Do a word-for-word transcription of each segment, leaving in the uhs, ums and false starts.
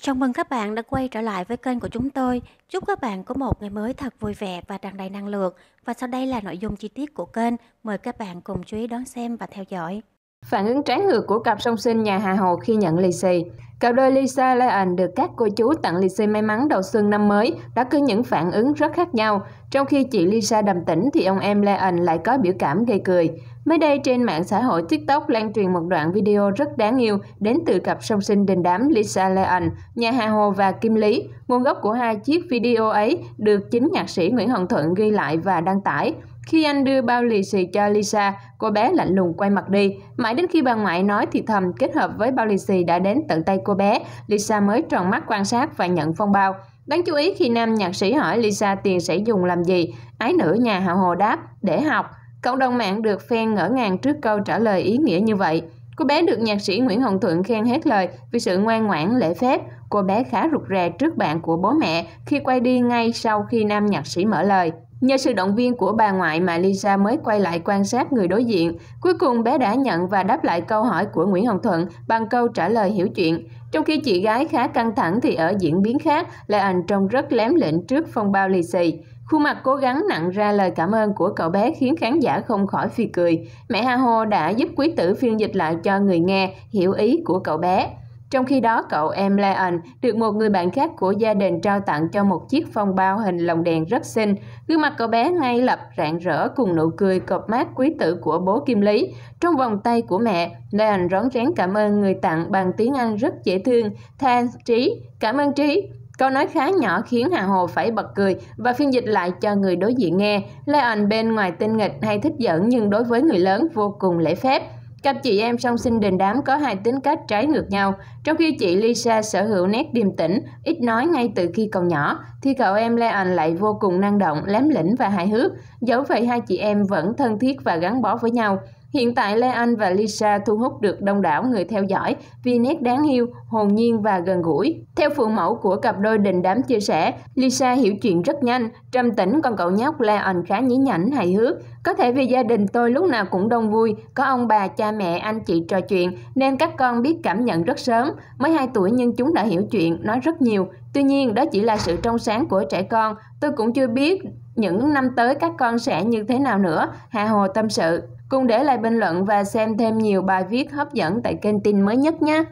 Chào mừng các bạn đã quay trở lại với kênh của chúng tôi. Chúc các bạn có một ngày mới thật vui vẻ và tràn đầy năng lượng. Và sau đây là nội dung chi tiết của kênh. Mời các bạn cùng chú ý đón xem và theo dõi. Phản ứng trái ngược của cặp song sinh nhà Hà Hồ khi nhận lì xì. Cặp đôi Lisa Leon được các cô chú tặng lì xì may mắn đầu xuân năm mới đã có những phản ứng rất khác nhau. Trong khi chị Lisa đầm tĩnh thì ông em Leon lại có biểu cảm gây cười. Mới đây trên mạng xã hội TikTok lan truyền một đoạn video rất đáng yêu đến từ cặp song sinh đình đám Lisa Leon, nhà Hà Hồ và Kim Lý. Nguồn gốc của hai chiếc video ấy được chính nhạc sĩ Nguyễn Hồng Thuận ghi lại và đăng tải. Khi anh đưa bao lì xì cho Lisa, cô bé lạnh lùng quay mặt đi. Mãi đến khi bà ngoại nói thì thầm kết hợp với bao lì xì đã đến tận tay cô bé, Lisa mới tròn mắt quan sát và nhận phong bao. Đáng chú ý khi nam nhạc sĩ hỏi Lisa tiền sẽ dùng làm gì, ái nữ nhà Hà Hồ đáp, để học. Cộng đồng mạng được phen ngỡ ngàng trước câu trả lời ý nghĩa như vậy. Cô bé được nhạc sĩ Nguyễn Hồng Thuận khen hết lời vì sự ngoan ngoãn lễ phép. Cô bé khá rụt rè trước bạn của bố mẹ khi quay đi ngay sau khi nam nhạc sĩ mở lời. Nhờ sự động viên của bà ngoại mà Lisa mới quay lại quan sát người đối diện. Cuối cùng bé đã nhận và đáp lại câu hỏi của Nguyễn Hồng Thuận bằng câu trả lời hiểu chuyện. Trong khi chị gái khá căng thẳng thì ở diễn biến khác, Leon trông rất lém lĩnh trước phong bao lì xì. Khuôn mặt cố gắng nặn ra lời cảm ơn của cậu bé khiến khán giả không khỏi phì cười. Mẹ Hà Hồ đã giúp quý tử phiên dịch lại cho người nghe hiểu ý của cậu bé. Trong khi đó, cậu em Leon được một người bạn khác của gia đình trao tặng cho một chiếc phong bao hình lồng đèn rất xinh. Gương mặt cậu bé ngay lập rạng rỡ cùng nụ cười cộp mát quý tử của bố Kim Lý. Trong vòng tay của mẹ, Leon rón rén cảm ơn người tặng bằng tiếng Anh rất dễ thương. Thanks Trí, cảm ơn Trí. Câu nói khá nhỏ khiến Hà Hồ phải bật cười và phiên dịch lại cho người đối diện nghe. Leon bên ngoài tinh nghịch hay thích giỡn nhưng đối với người lớn vô cùng lễ phép. Cặp chị em song sinh đình đám có hai tính cách trái ngược nhau. Trong khi chị Lisa sở hữu nét điềm tĩnh, ít nói ngay từ khi còn nhỏ, thì cậu em Leon lại vô cùng năng động, lém lĩnh và hài hước. Dẫu vậy hai chị em vẫn thân thiết và gắn bó với nhau. Hiện tại Leon và Lisa thu hút được đông đảo người theo dõi vì nét đáng yêu, hồn nhiên và gần gũi. Theo phụ mẫu của cặp đôi đình đám chia sẻ, Lisa hiểu chuyện rất nhanh, trầm tĩnh, còn cậu nhóc Leon khá nhí nhảnh, hài hước. Có thể vì gia đình tôi lúc nào cũng đông vui, có ông bà, cha mẹ, anh chị trò chuyện nên các con biết cảm nhận rất sớm. Mới hai tuổi nhưng chúng đã hiểu chuyện, nói rất nhiều. Tuy nhiên đó chỉ là sự trong sáng của trẻ con, tôi cũng chưa biết những năm tới các con sẽ như thế nào nữa, Hà Hồ tâm sự. Cùng để lại bình luận và xem thêm nhiều bài viết hấp dẫn tại kênh tin mới nhất nhé.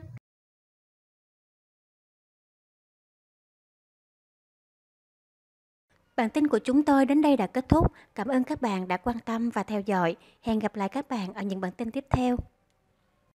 Bản tin của chúng tôi đến đây đã kết thúc. Cảm ơn các bạn đã quan tâm và theo dõi. Hẹn gặp lại các bạn ở những bản tin tiếp theo.